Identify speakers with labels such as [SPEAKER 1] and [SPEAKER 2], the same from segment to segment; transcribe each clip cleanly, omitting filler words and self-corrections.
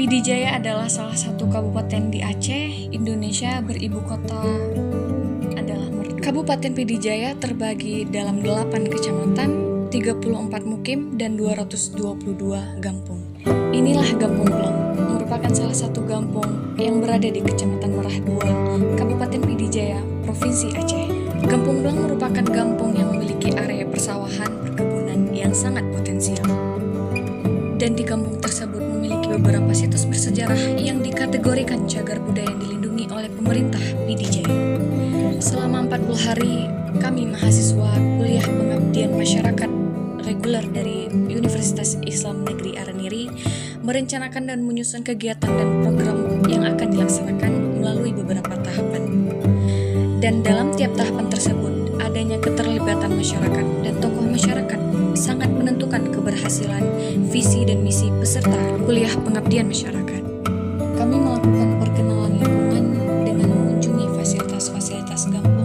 [SPEAKER 1] Pidi Jaya adalah salah satu kabupaten di Aceh, Indonesia, beribu kota adalah Merdu. Kabupaten Pidi Jaya terbagi dalam 8 kecamatan, 34 mukim, dan 222 gampung. Inilah Gampung Blang, merupakan salah satu gampung yang berada di Kecamatan Merah 2, Kabupaten Pidi Jaya, Provinsi Aceh. Gampung Blang merupakan gampung yang memiliki area persawahan perkebunan yang sangat potensial. Dan di kampung tersebut memiliki beberapa situs bersejarah yang dikategorikan cagar budaya yang dilindungi oleh pemerintah Pidi Jaya. Selama 40 hari, kami mahasiswa kuliah pengabdian masyarakat reguler dari Universitas Islam Negeri Araniri merencanakan dan menyusun kegiatan dan program yang akan dilaksanakan melalui beberapa tahapan. Dan dalam tiap tahapan tersebut, adanya keterlibatan masyarakat dan tokoh masyarakat sangat menentukan keberhasilan visi dan misi peserta kuliah pengabdian masyarakat. Kami melakukan perkenalan lingkungan dengan mengunjungi fasilitas-fasilitas gampung.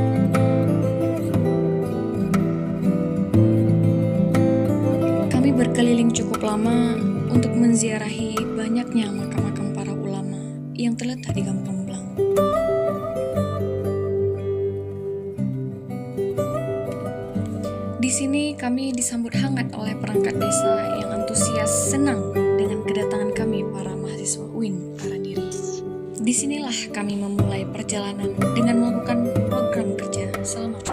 [SPEAKER 1] Kami berkeliling cukup lama untuk menziarahi banyaknya makam-makam para ulama yang terletak di Gampung Blang. Di sini kami disambut hangat oleh perangkat desa yang antusias senang dengan kedatangan kami para mahasiswa UIN Araniri. Disinilah kami memulai perjalanan dengan melakukan program kerja selama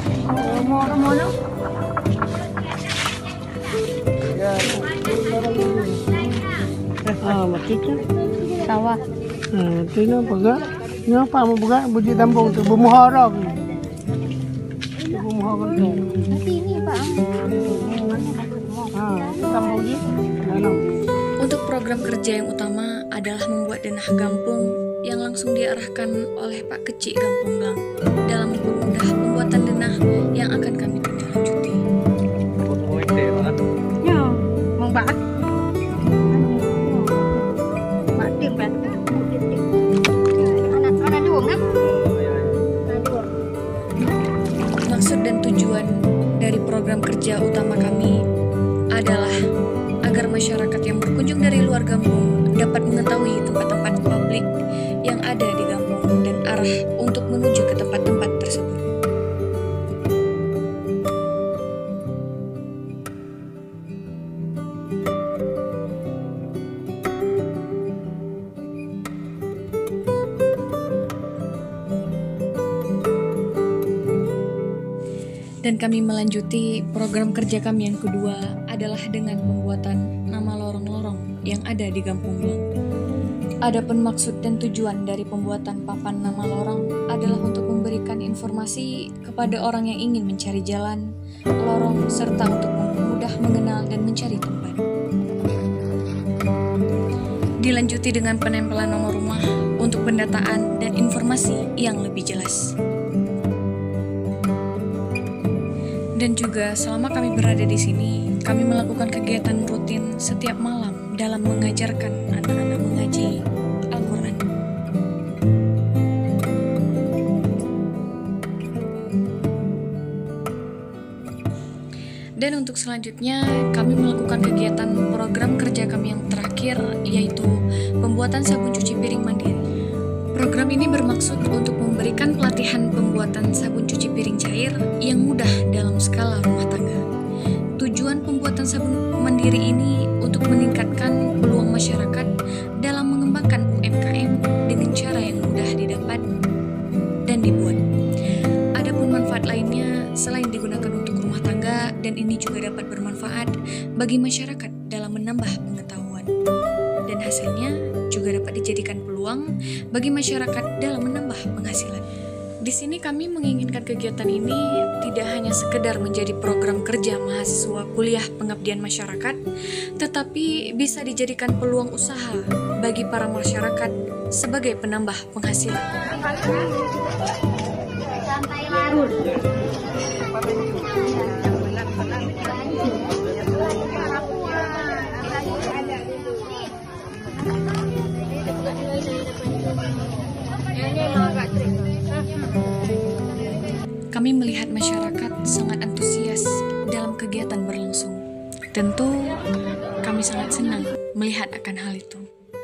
[SPEAKER 2] sawah. Tina pegak, ngapa mau pegak buji tambung tu bermuharram. Bermuharram tu.
[SPEAKER 3] Ini Pak.
[SPEAKER 2] Tambung ni.
[SPEAKER 1] Untuk program kerja yang utama adalah membuat denah gampung yang langsung diarahkan oleh Pak Kecik Gampung Blang dalam mempermudah pembuatan denah yang akan kami tindak lanjuti.
[SPEAKER 3] Ya, mau banget.
[SPEAKER 1] Maksud dan tujuan dari program kerja utama kami adalah agar masyarakat yang berkunjung dari luar kampung dapat mengetahui tempat-tempat publik yang ada di kampung dan arah untuk menuju ke tempat-tempat tersebut. Dan kami melanjuti program kerja kami yang kedua adalah dengan pembuatan nama lorong-lorong yang ada di Gampung Blang. Adapun maksud dan tujuan dari pembuatan papan nama lorong adalah untuk memberikan informasi kepada orang yang ingin mencari jalan, lorong, serta untuk mudah mengenal dan mencari tempat. Dilanjuti dengan penempelan nomor rumah untuk pendataan dan informasi yang lebih jelas. Dan juga selama kami berada di sini, kami melakukan kegiatan rutin setiap malam dalam mengajarkan anak-anak mengaji Al-Quran. Dan untuk selanjutnya, kami melakukan kegiatan program kerja kami yang terakhir, yaitu pembuatan sabun cuci piring mandiri. Program ini bermaksud untuk memberikan pelatihan pembuatan sabun cuci piring cair yang mudah dalam skala rumah tangga. Tujuan pembuatan sabun mandiri ini untuk meningkatkan peluang masyarakat dalam mengembangkan UMKM dengan cara yang mudah didapat dan dibuat. Adapun manfaat lainnya selain digunakan untuk rumah tangga, dan ini juga dapat bermanfaat bagi masyarakat dalam menambah pengetahuan. Dan hasilnya juga dapat dijadikan peluang bagi masyarakat dalam menambah penghasilan. Di sini kami menginginkan kegiatan ini tidak hanya sekedar menjadi program kerja mahasiswa kuliah pengabdian masyarakat, tetapi bisa dijadikan peluang usaha bagi para masyarakat sebagai penambah penghasilan. Kami melihat masyarakat sangat antusias dalam kegiatan berlangsung. Tentu kami sangat senang melihat akan hal itu.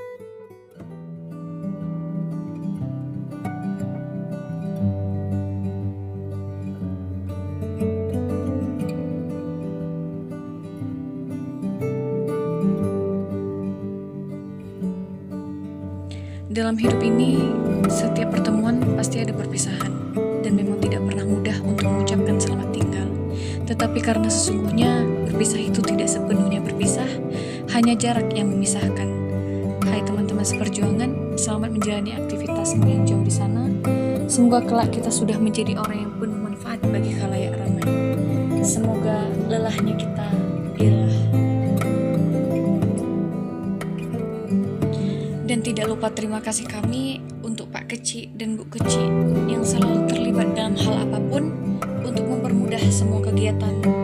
[SPEAKER 1] Dalam hidup ini, setiap pertemuan pasti ada perpisahan, dan memang tidak pernah mudah untuk mengucapkan selamat tinggal. Tetapi karena sesungguhnya berpisah itu tidak sepenuhnya berpisah, hanya jarak yang memisahkan. Hai teman-teman seperjuangan, selamat menjalani aktivitasmu yang jauh di sana. Semoga kelak kita sudah menjadi orang yang penuh manfaat bagi khalayak ramai. Semoga lelahnya kita lelah. Dan tidak lupa terima kasih kami untuk Pak Keci dan Bu Keci yang selalu terlibat dalam hal apapun untuk mempermudah semua kegiatan